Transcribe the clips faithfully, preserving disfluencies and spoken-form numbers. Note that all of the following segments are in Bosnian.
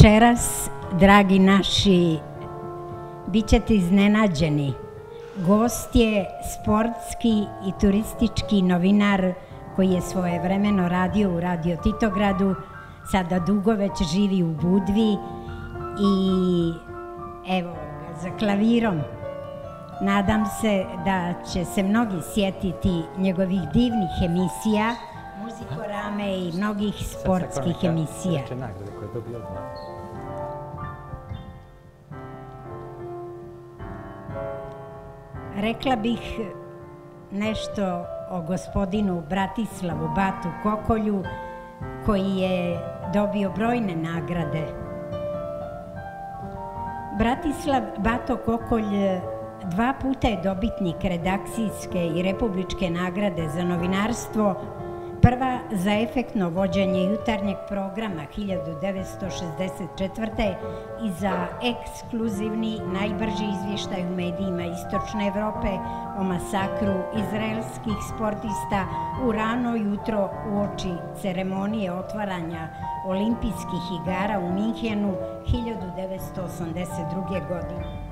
Večeras, dragi naši, bit ćete iznenađeni. Gost je sportski i turistički novinar koji je svojevremeno radio u Radio Titogradu, sada dugo već živi u Budvi i evo ga za klavirom. Nadam se da će se mnogi sjetiti njegovih divnih emisija, Muzikorame i mnogih sportskih emisija. Rekla bih nešto o gospodinu Bratislavu Batu Kokolju, koji je dobio brojne nagrade. Bratislav Bato Kokolj dva puta je dobitnik redakcijske i republičke nagrade za novinarstvo, prva za efektno vođenje jutarnjeg programa hiljadu devetsto šezdeset četvrte i za ekskluzivni najbrži izvještaj u medijima Istočne Evrope o masakru izraelskih sportista u rano jutro uoči ceremonije otvaranja olimpijskih igara u Minhenu hiljadu devetsto osamdeset druge. godine.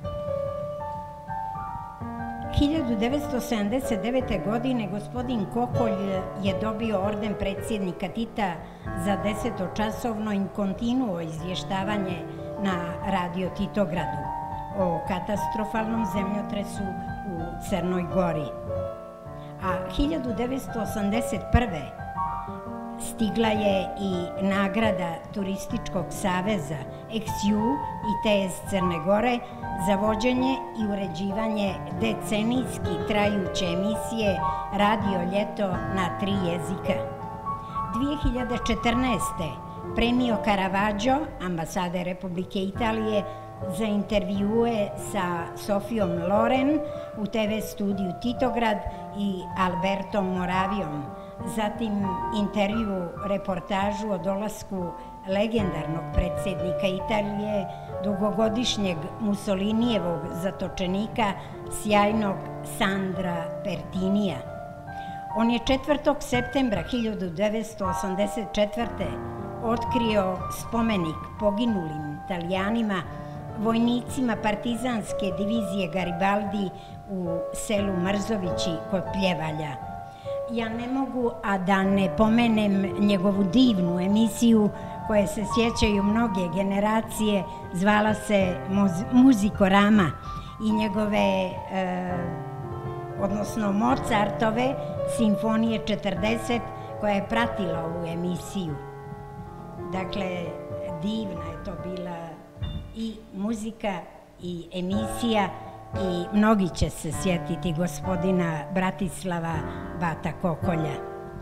hiljadu devetsto sedamdeset devete. godine gospodin Kokolj je dobio orden predsjednika Tita za desetočasovno in continuo izvještavanje na Radio Titogradu o katastrofalnom zemljotresu u Crnoj Gori. A hiljadu devetsto osamdeset prve. stigla je i nagrada Turističkog saveza X U i T S Crne Gore za vođenje i uređivanje decenijski trajuće emisije Radio Ljeto na tri jezika. dvije hiljade četrnaeste. premio Caravaggio, ambasade Republike Italije, za intervjue sa Sofijom Loren u T V studiju Titograd i Albertom Moravijom. Zatim intervju, reportažu o dolasku legendarnog predsjednika Italije, dugogodišnjeg Mussolinijevog zatočenika, sjajnog Sandra Pertinija. On je četvrtog septembra hiljadu devetsto osamdeset četvrte. otkrio spomenik poginulim Italijanima, vojnicima partizanske divizije Garibaldi u selu Mrzovići kod Pljevalja. Ja ne mogu, a da ne pomenem njegovu divnu emisiju koje se sjećaju mnoge generacije, zvala se Muzikorama, i njegove, odnosno Mozartove simfonije četrdeset, koja je pratila ovu emisiju. Dakle, divna je to bila i muzika i emisija i mnogi će se sjetiti gospodina Bratislava Bata Kokolja.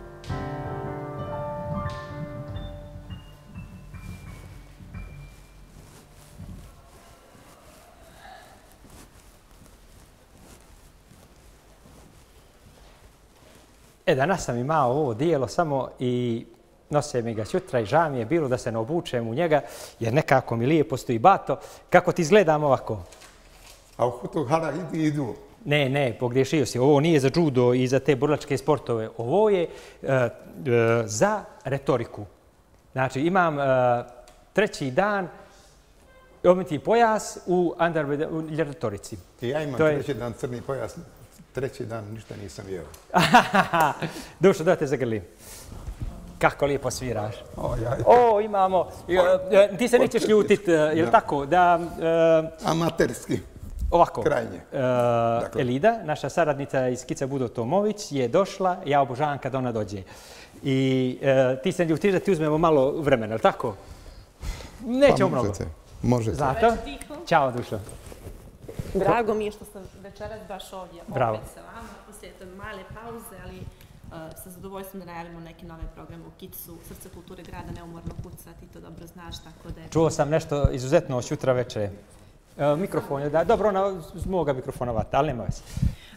E, danas sam imao ovo dijelo samo i nose mi ga sutra i žao mi je bilo da se ne obučem u njega, jer nekako mi lijepo stoji. Bato, kako ti izgledam ovako? A u Hara idu? Ne, ne, pogriješio si. Ovo nije za judo i za te borilačke sportove. Ovo je uh, uh, za retoriku. Znači, imam uh, treći dan omiti pojas u, u retorici. I ja imam to treći je... dan crni pojas, treći dan ništa nisam jeo. Dušo, da te zagrlim. Kako lijepo sviraš. O, ja... o imamo... Uh, ti se nećeš ljutit, uh, je li tako? Da, uh, amaterski. Ovako, krajnje. Uh, Elida, naša saradnica iz Skica Budo Tomović, je došla, ja obožavam kada ona dođe. I uh, ti se ljutiš da ti uzmemo malo vremena, ali tako? Nećemo pa mnogo. Možete, možete. Zato? Ćao, Dušo. Drago mi je što sam večeras baš ovdje Bravo. opet sa vama, poslije te male pauze, ali uh, sa zadovoljstvom da najavimo neki nove programe u Kicu, Srce kulture grada neumorno kuca, ti to dobro znaš, tako da je... Čuo sam nešto izuzetno od jutra večere. Mikrofon je da, dobro, ona s moga mikrofona vata, ali nema veze.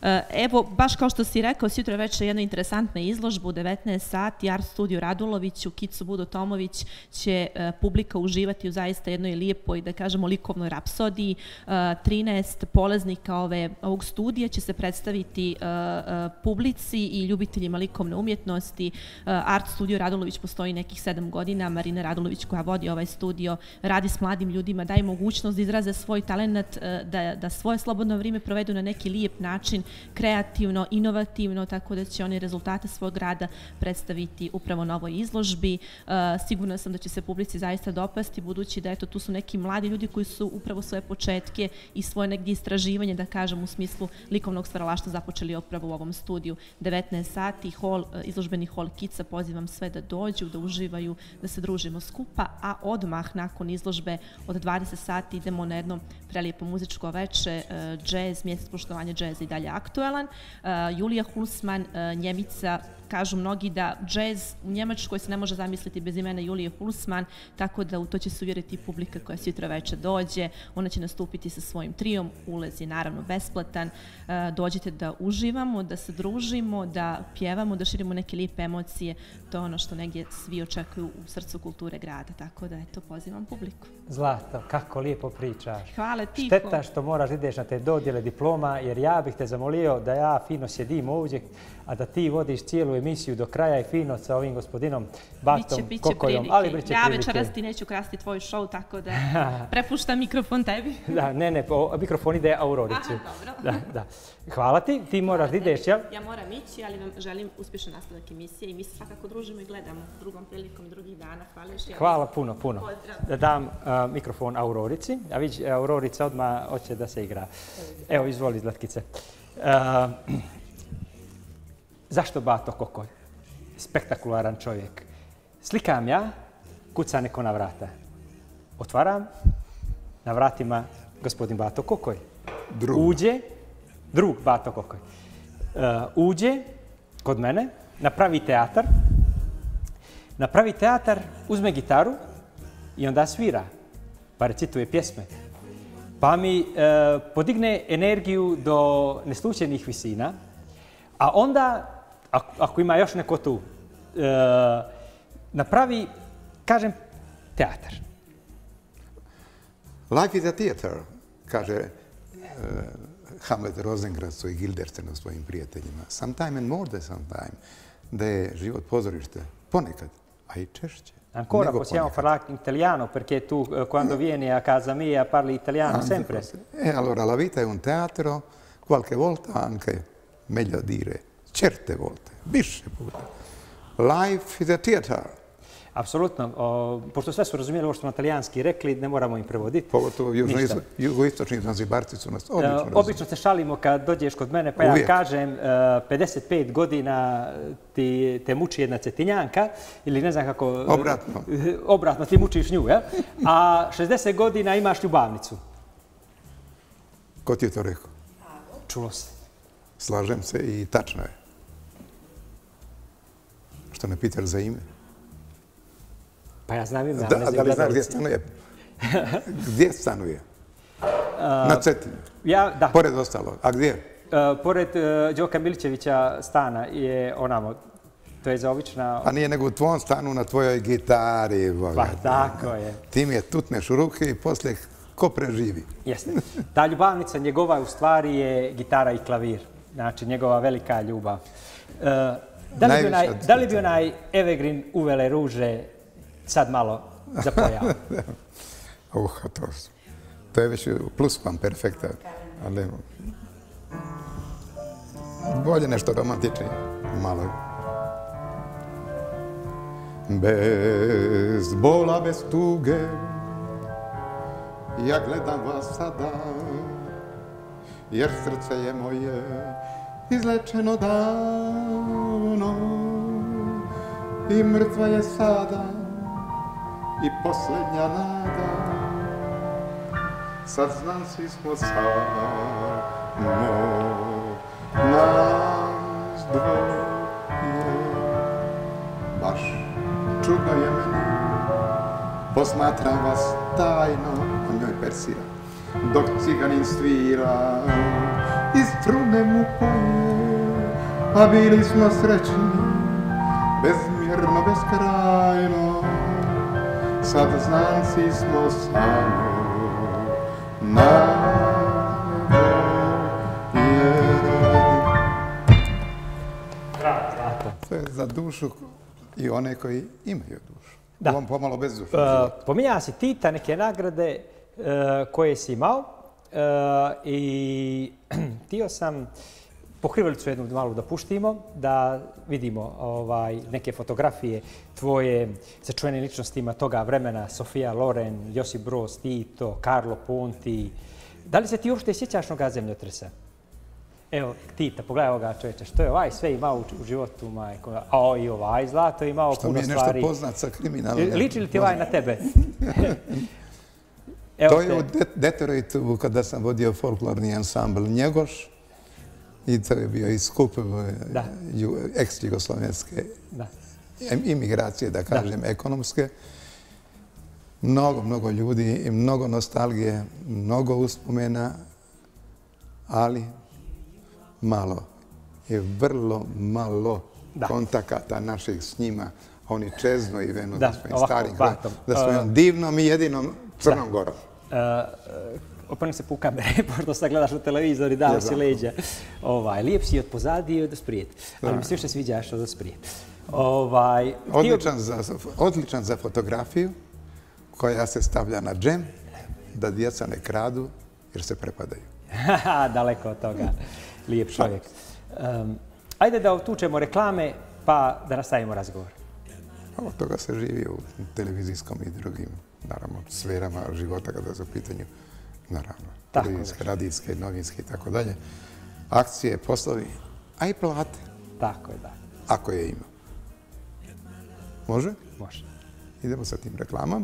Evo, baš kao što si rekao, sutra večer je jedna interesantna izložba u devetnaest sati, Art Studio Radulović, u Kicu Budo Tomović će publika uživati u zaista jednoj lijepoj, da kažemo, likovnoj rapsodiji. trinaest polaznika ove, ovog studija će se predstaviti publici i ljubiteljima likovne umjetnosti. Art Studio Radulović postoji nekih sedam godina. Marina Radulović, koja vodi ovaj studio, radi s mladim ljudima, daje mogućnost da izraze svoj talent, da, da svoje slobodno vrijeme provedu na neki lijep način, kreativno, inovativno, tako da će oni rezultate svog rada predstaviti upravo na ovoj izložbi. Sigurna sam da će se publici zaista dopasti, budući da eto, tu su neki mladi ljudi koji su upravo svoje početke i svoje negdje istraživanje, da kažem, u smislu likovnog stvaralaštva započeli upravo u ovom studiju. devetnaest sati, hol, izložbeni hol Kica, pozivam sve da dođu, da uživaju, da se družimo skupa, a odmah nakon izložbe od dvadeset sati idemo na jedno prelijepo muzičko veče, džez, mjesec poštovanja džeza i dalje aktualan. Julija Hulsman, Njemica, kažu mnogi da džez u Njemačkoj se ne može zamisliti bez imena Julije Hulsman, tako da u to će se uvjeriti publika koja sutra večer dođe. Ona će nastupiti sa svojim trijom, ulaz je naravno besplatan. Dođite da uživamo, da se družimo, da pjevamo, da širimo neke lijepe emocije. To je ono što negdje svi očekuju u srcu kulture grada, tako da eto, pozivam publiku. Zlata, kako lijepo pričaš. Hvala ti. Šteta što moraš da ideš na te dodjele diploma, jer ja bih te zamolio da ja fino sjedim ovdje, a da ti vodiš cijelu emisiju do kraja i fino sa ovim gospodinom Batom biće, biće Kokojom. Ali biće ja večeras ti neću krasti tvoj show, tako da prepuštam mikrofon tebi. Da, ne, ne, o, mikrofon ide Aurorici. Aha, dobro. Da, da. Hvala ti, ti moraš da ideš, jel? Ja moram ići, ali vam želim uspješan nastavak emisije i mi se svakako družimo i gledamo drugom prilikom drugih dana. Hvala još jednom. Hvala puno, puno. Da dam uh, mikrofon Aurorici, a vidi, Aurorica odmah hoće da se igra. Evo, izvoli, Zlatkice. Uh, zašto Bato Kokoj? Spektakularan čovjek. Slikam ja, kuca neko na vrata. Otvaram, na vratima gospodin Bato Kokoj. Drug. Uđe, drug Bato Kokoj. Uh, uđe kod mene, napravi teatar, napravi teatar, uzme gitaru i onda svira, pa recituje pjesme. Pa mi uh, podigne energiju do neslučajnih visina, a onda, ako, ako ima još neko tu, uh, napravi, kažem, teatar. Life is a theater, kaže uh, Hamlet Rosenkrantzu i Guildensternu svojim prijateljima. Sometime and more than sometime. Da je život pozorište. Ponekad, a i češće. Ancora possiamo parlare in italiano perché tu uh, quando vieni a casa mia parli italiano Anzi, sempre. E allora la vita è un teatro, qualche volta anche, meglio dire, certe volte, više puta. Life is a theater. Apsolutno. O, pošto sve su razumijeli ovo što smo talijanski rekli, ne moramo im prevoditi. Pogotovo jugoistočni Zanzibarci su nas obično razumijeli. Obično se šalimo kad dođeš kod mene, pa Uvijek. ja kažem pedeset pet godina ti te muči jedna cetinjanka, ili ne znam kako... Obratno. Obratno, ti mučiš nju, ja? A šezdeset godina imaš ljubavnicu. Ko ti je to rekao? Čulo se. Slažem se i tačno je. Što ne pitaš za ime? Pa ja znam ime, Da, ali ne znam da li znaš gdje gledalice. stanuje? Gdje stanuje? Na Cetini. Ja, da. Pored ostalo. A gdje? Uh, pored uh, Đoka Milićevića stana je onamo. To je za obična... Pa nije nego u tvom stanu na tvojoj gitari. Boga. Pa tako je. Ti mi je tutneš u ruke i poslije ko preživi. Jeste. Ta ljubavnica njegova u stvari je gitara i klavir. Znači njegova velika ljubav. Uh, da, li bi onaj, da li bi onaj Evergreen Uvele ruže sad malo zapojao? Uh, to, to je već pluskvan perfekta. Ali bolje nešto romantičnije. Malo. Bez bola, bez tuge, ja gledam vas sada, jer srce je moje izlečeno davno i mrtva je sada i posljednja nada. Sad znam svi smo samo nas dvoje. Baš čudno je meni, posmatram vas tajno, a njoj persira, dok ciganin svira iz strune mu poje, a bili smo srećni, bezmjerno, beskrajno, sad znanci smo samo na to je za dušu i one koji imaju dušu. Da. On pomalo bez dušu. Pominjava si Tita, neke nagrade koje si imao i htio sam pokrivalicu jednu malu da puštimo, da vidimo neke fotografije tvoje sa čuvenim ličnostima toga vremena, Sofia Loren, Josip Broz Tito, Carlo Ponti. Da li se ti uopšte sjećaš onoga zemljotresa? Evo, Tita, pogledaj ovoga čovječa, što je ovaj sve imao u životu, majko. A i ovaj zlato imao puno stvari. Što mi je nešto poznat sa kriminalom. Liči li ti ovaj na tebe? To je u Detroitu kada sam vodio folklorni ansambl Njegoš i to je bio i skup ex-jugoslovenske imigracije, da kažem, ekonomske. Mnogo, mnogo ljudi i mnogo nostalgije, mnogo uspomena, ali malo je vrlo malo kontakata naših s njima. Oni čezno i venu za svojim starim gradom, za svojom divnom i jedinom Crnom Gorom. Oprni se pu kamere, pošto sad gledaš u televizor i dao si leđa. Lijep si od pozadi i od sprijed. Ali mi se još ne sviđaš od sprijed. Odličan za fotografiju koja se stavlja na džem da djeca ne kradu jer se prepadaju. Daleko od toga. Lijep čovjek. Ajde da otučemo reklame pa da nastavimo razgovor. Od toga se živi u televizijskom i drugim, naravno, sferama života kada su u pitanju, naravno, televizijske, radijske, novinske i tako dalje. Akcije, poslovi, a i plate. Tako je, da. Ako je ima. Može? Može. Idemo sa tim reklamama.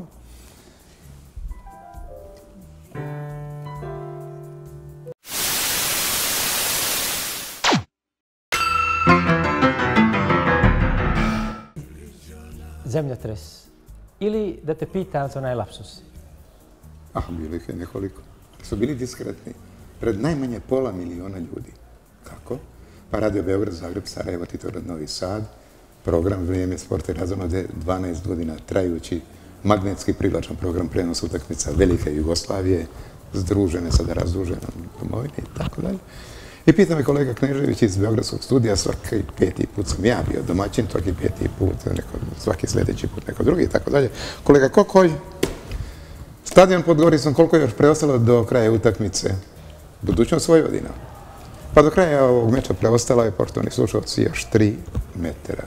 Zemljotres. Ili da te pitam za onaj lapsus? Ah, bilo ih je nekoliko. Su bili diskretni. Pred najmanje pola miliona ljudi. Kako? Pa Radio Beograd, Zagreb, Sarajevo, Titograd, Novi Sad. Program Vrijeme sporta i razonode, dvanaest godina trajući, magnetski privlačan program prenosa utakmica Velike Jugoslavije, združene, sada razdužene domovine i tako dalje. I pita me kolega Knežević iz Beogradskog studija, svaki peti put sam ja bio domaćin, svaki peti put, svaki sljedeći put neko drugi i tako dalje. Kolega Kokolj, stadion pod Goricom, koliko je još preostalo do kraja utakmice? Budućnost Vojvodina. Pa do kraja ovog meča preostalo je, poštovani slušalci, još tri metara.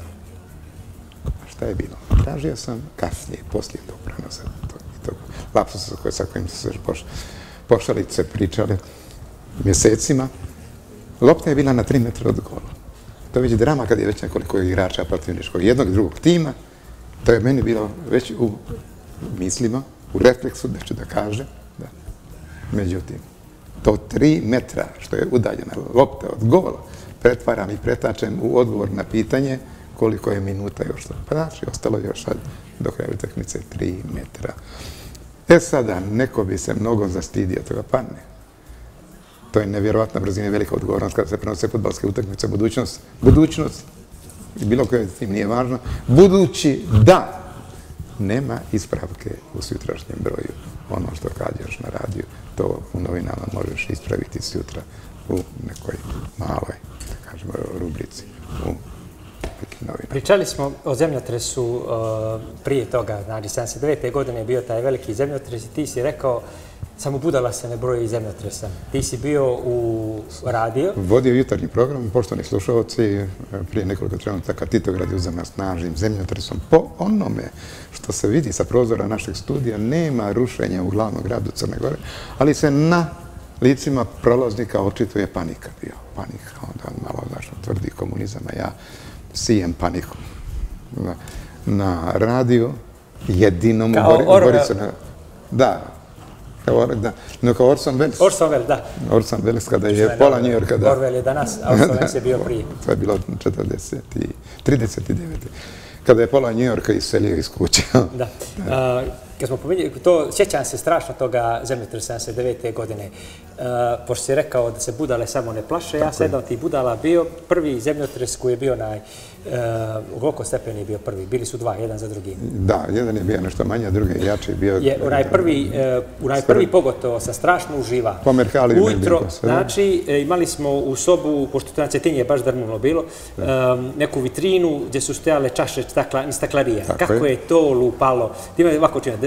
Šta je bilo? Tražio sam kasnije, poslije tog prenosa, tog lapsusa sa kojim su se pošalice pričale mjesecima. Lopta je bila na tri metra od gola. To je već drama kad je već nekoliko igrača protivničkog jednog i drugog tima. To je meni bilo već u mislima, u refleksu, da ću da kažem. Međutim, to tri metra što je udaljena lopta od gola pretvaram i pretačem u odgovor na pitanje koliko je minuta još. Pa znači, ostalo je još sad do kraja utakmice tri metra. E sada, neko bi se mnogo zastidio toga, pa ne. To je nevjerovatna brzina i velika odgovornost kada se prenose fudbalske utakmice. Budućnost, budućnost, bilo koje tim nije važno, budući da nema ispravke u sutrašnjem broju. Ono što kažeš na radiju, to u novinama možeš ispraviti sutra u nekoj maloj, da kažemo, rubrici u nekim novinama. Pričali smo o zemljotresu prije toga, znači sedamdeset devete godine je bio taj veliki zemljotres i ti si rekao samo budala se ne broji zemljotresa. Ti si bio u radio. Vodio jutarnji program, poštovani slušalci, prije nekoliko trenutaka Titograd je uzema snažnim zemljotresom. Po onome što se vidi sa prozora našeg studija, nema rušenja u glavnom gradu Crne Gore, ali se na licima prolaznika očituje panika. Bio panika, onda malo značno tvrdi komunizam, a ja sijem paniku. Na radiju, jedinom u Goricu. Da, no kao Orson Welles. Orson Welles, da. Orson Welles kada je pola New Yorka. Orwell je danas, a Orson Welles je bio prije. To je bilo trideset devet. Kada je pola New Yorka iselio iz kuće. Da. Kad smo pomenuli, to sjećam se strašno toga zemljotresa sedamdeset devete godine. pošto si rekao da se budale samo ne plaše, ja sam jedan od tih budala bio prvi zemljotres koji je bio naj... U koliko stepeni je bio prvi? Bili su dva, jedan za drugi. Da, jedan je bio nešto manje, a drugi je jači. Onaj prvi pogotovo sam strašno uživa. Po Merkaliju ne bilo sve. Znači, imali smo u sobu, pošto to na Cetinje je baš drnulo bilo, neku vitrinu gdje su stojale čaše iz staklarija. Kako je to lupalo. Ti ima ovako čina.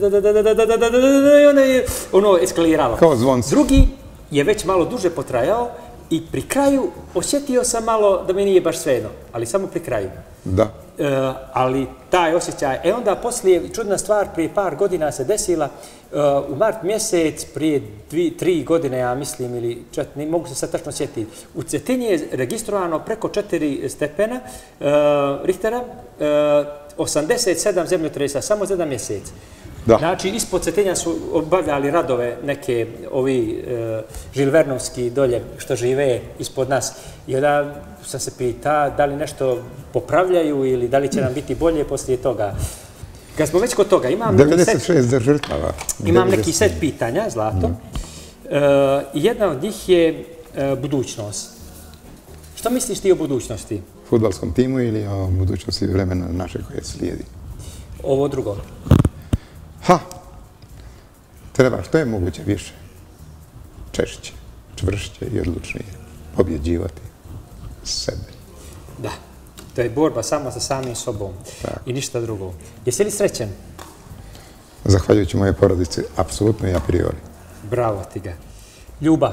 I onda je ono eskaliralo. Kao zvonci. Drugi je već malo duže potrajao i pri kraju osjetio sam malo da mi nije baš svejedno, ali samo pri kraju. Da. Ali taj osjećaj, e onda poslije, čudna stvar, prije par godina se desila, u mart mjesec, prije tri godine, ja mislim, ili čet, ne mogu se sad tačno sjetiti, u Cetinji je registrovano preko četiri stepena Richtera, osamdeset sedam zemljotresa, samo za jedan mjesec. Znači, ispod Cetinja su obavljali radove neke ovi žilvernovski dolje što žive ispod nas. I onda sam se pita da li nešto popravljaju ili da li će nam biti bolje poslije toga. Kad smo već kod toga, imam neki set pitanja, Zlato. I jedna od njih je budućnost. Što misliš ti o budućnosti? Fudbalskom timu ili o budućnosti vremena naše koje slijedi? Ovo drugo. Ha! Treba što je moguće više. Češće, čvršće i odlučnije. Pobjeđivati sebe. Da. To je borba samo sa samim sobom. I ništa drugo. Jesi li srećen? Zahvaljujući moje porodici, apsolutno i a priori. Bravo ti ga. Ljubav?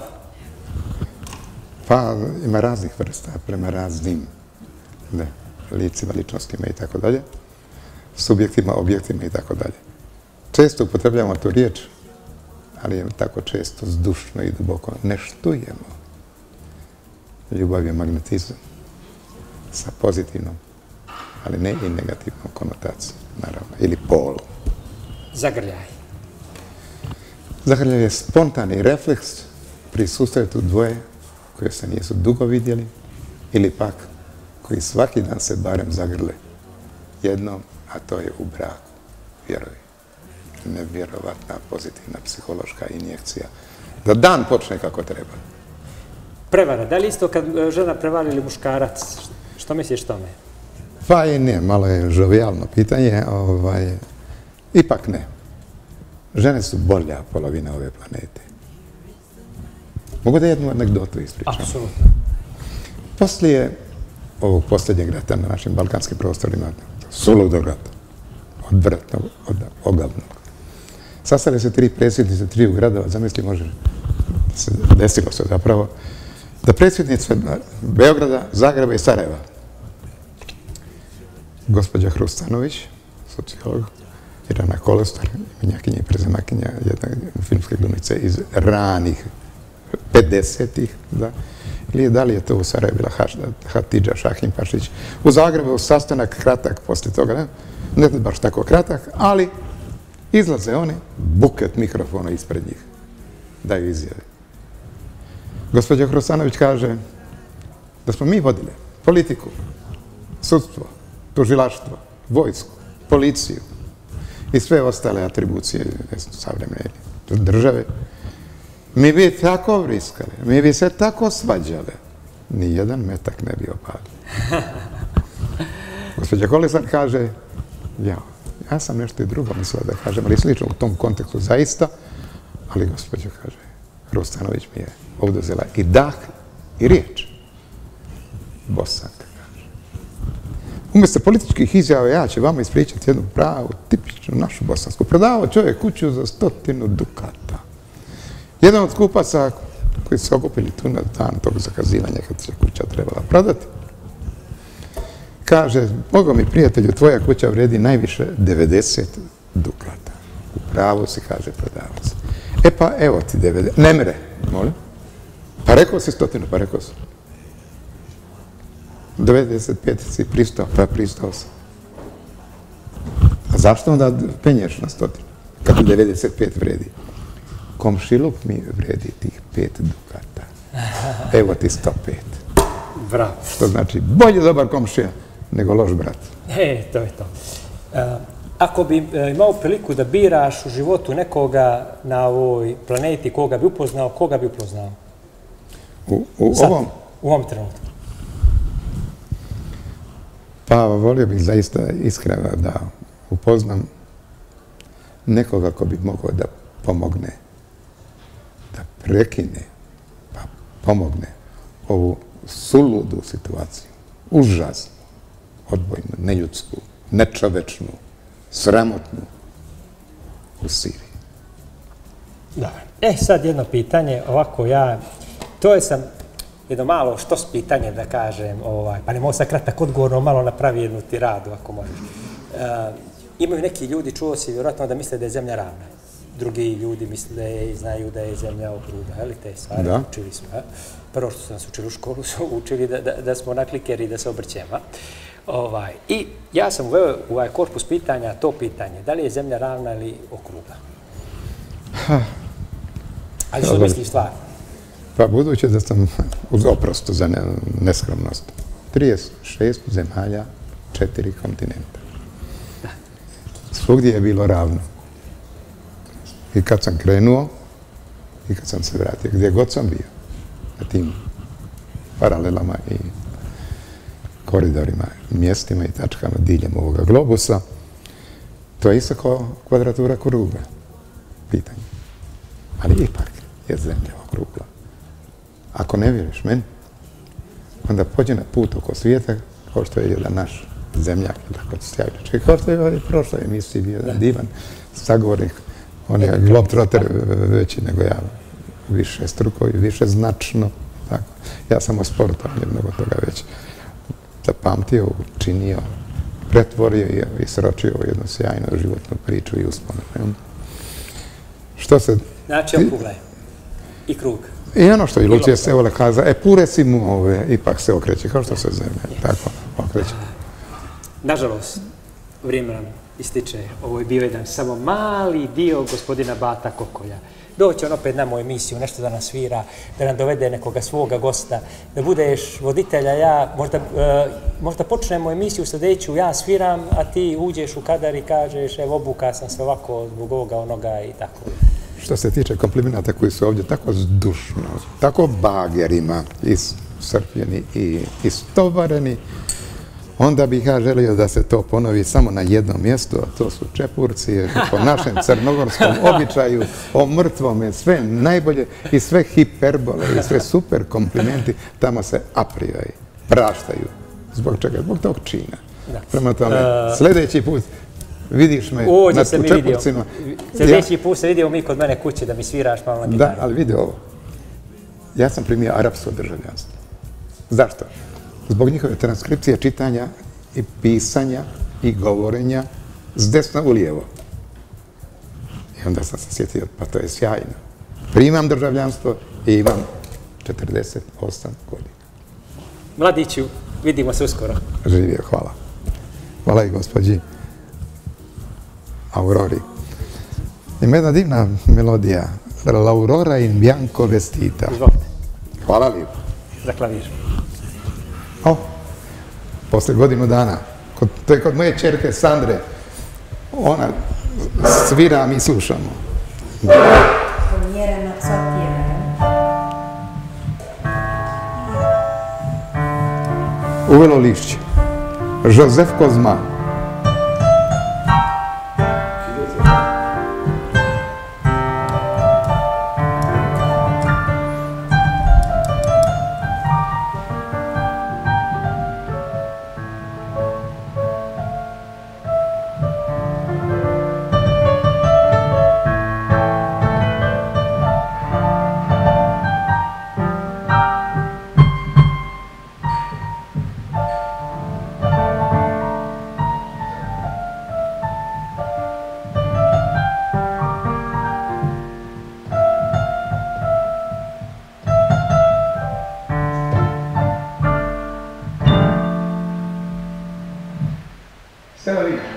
Pa ima raznih vrsta, prema raznim licima, ličnostima i tako dalje. Subjektima, objektima i tako dalje. Često upotrebljamo tu riječ, ali je tako često zdušno i duboko ne štujemo. Ljubav je magnetizam sa pozitivnom, ali ne i negativnom konotacijom, naravno, ili polom. Zagrljaj. Zagrljaj je spontani refleks pri susretu dvoje koje se nisu dugo vidjeli ili pak koji svaki dan se barem zagrle jednom, a to je u braku, vjeruj. Nevjerovatna pozitivna psihološka injekcija da dan počne kako treba. Prevara. Da li isto kad žena prevari ili muškarac? Što misliš tome? Pa i ne, malo je žovijalno pitanje. Ipak ne. Žene su bolja polovina ove planete. Mogu da jednu anegdotu ispričam? Apsolutno. Poslije ovog posljednjeg rata na našim balkanskim prostorima, suludog rata, odvratnog, ogavnog, sastale se tri predsjednice triju gradova, zamisli može, desilo se zapravo, da predsjednice Beograda, Zagreba i Sarajeva, gospođa Hrustanović, sociolog, Irana Kolestar, menjakinja i prezemakinja jedne filmske glumice iz ranih pedesetih, da, ili da li je to u Sarajevu bila Hatidža Šahim Pašić. U Zagrebu sastanak kratak poslije toga, ne baš tako kratak, ali izlaze oni, buket mikrofona ispred njih, daju izjave. Gospođa Hrustanović kaže da smo mi vodili politiku, sudstvo, tužilaštvo, vojsku, policiju i sve ostale atribucije savremene države. Mi bi tako vriskali, mi bi se tako svađali, nijedan metak ne bi opalio. Gospođa Kolesar kaže, ja, ja sam nešto i drugo mislila da kažem, ali slično u tom kontekstu zaista, ali gospođa kaže, Hrustanović mi je oduzela i dah i riječ. Bosanka kaže. Umjesto političkih izjava ja ću vama ispričati jednu pravu, tipičnu našu bosansku. Prodavao čovjek kuću za stotinu dukata. Jedan od kupaca koji su okupili tu na dan tog zakazivanja kad se kuća trebala prodati, kaže, Bogo mi prijatelju, tvoja kuća vredi najviše devedeset dukata. U pravu si, kaže prodavac. E pa evo ti devedeset, ne mre, molim. Pa rekao si stotinu, pa rekao sam. devedeset pet si pristao, pa pristao sam. A zašto onda penješ na stotinu, kad devedeset pet vredi? Komšiluk mi vredi tih pet dukata. Evo ti sto pet. Bravo. Što znači bolje dobar komšija nego loš brat. E, to je to. ako bi imao priliku da biraš u životu nekoga na ovoj planeti, koga bi upoznao, koga bi upoznao? U, u ovom? U ovom trenutku. Pa volio bih zaista iskreno da upoznam nekoga ko bi mogao da pomogne, da prekine, pa pomogne ovu suludu situaciju, užasnu, odbojnu, neljudsku, nečovečnu, sramotnu u Siriji. Dobro. E, sad jedno pitanje, ovako ja, to je sam jedno malo štos pitanje da kažem, ovaj, pa ne mogu sad kratak odgovorno malo napravi jednu tiradu, ako možeš. E, imaju neki ljudi, čuo si vjerojatno da misle da je zemlja ravna. Drugi ljudi misle i znaju da je zemlja okrugla, je li te stvari? Da. Učili smo. A? Prvo što su nas učili u školu, su učili da, da, da smo naklikeri i da se obrćemo. Ovaj, I ja sam uveo u ovaj korpus pitanja to pitanje, da li je zemlja ravna ili okrugla? Ha. Ali što misliš stvarno? Pa budući da sam, uz oprostu za neskromnost, trideset šest zemalja, četiri kontinenta. Da. Svugdje je bilo ravno. I kad sam krenuo, i kad sam se vratio, gdje god sam bio, na tim paralelama i koridorima, mjestima i tačkama diljem ovoga globusa, to je isto kao kvadratura kruga. Pitanje. Ali ipak je zemlja okrugla. Ako ne vjeriš meni, onda pođi na put oko svijeta, kao što je jedan naš zemljak, tako sjajnički, kao što je ovdje prošloj emisiji bio jedan divan sagovornik. On je globetrotter veći nego ja, više struko i više značno. Tako. Ja sam o sportu, on je mnogo toga već zapamtio, učinio, pretvorio i sročio u jednu sjajnu životnu priču i uspomenu. Što se... Znači, okrugla je. I krug. I ono što je Lucija Sevola kaza, e, pure si mu ove, ipak se okreće, kao što se zemlja, tako, okreće. Nažalost, vrijeme nam ističe, ovo je bio jedan samo mali dio gospodina Bata Kokolja. Doći on opet nam u emisiju, nešto da nas svira, da nam dovede nekoga svoga gosta, da budeš voditelja, ja, možda, uh, možda počnemo emisiju sljedeću, ja sviram, a ti uđeš u kadar i kažeš, evo, obuka sam se ovako zbog ovoga, onoga i tako. Što se tiče komplimenata koji su ovdje tako zdušno, tako bagerima iscrpljeni i istovareni, onda bih ja želio da se to ponovi samo na jednom mjestu, a to su Čepurci, po našem crnogorskom običaju, o mrtvome, sve najbolje i sve hiperbole i sve super komplimenti, tamo se a priori praštaju. Zbog čega? Zbog tog čina. Prema tome, sljedeći put vidiš me na Čepurcima. Sljedeći put se vidio mi kod mene kući da mi sviraš malo na gitaru. Da, ali vidi ovo. Ja sam primio arapsko državljanstvo. Zašto? Zbog njihove transkripcije čitanja i pisanja i govorenja s desna u lijevo. I onda sam se sjetio, pa to je sjajno. Primam državljanstvo i imam četrdeset osam godina. Mladiću, vidimo se uskoro. Živio, hvala. Hvala i gospođi Aurori. Ima jedna divna melodija. L'Aurora in bianco vestita. Izvolite. Hvala lijepo. Za klavir. O, posle godinu dana, to je kod moje čerke Sandre, ona svira, mi slušamo. Pomjereno cotjeva. Uvelo lišće. Josef Kozma. Stella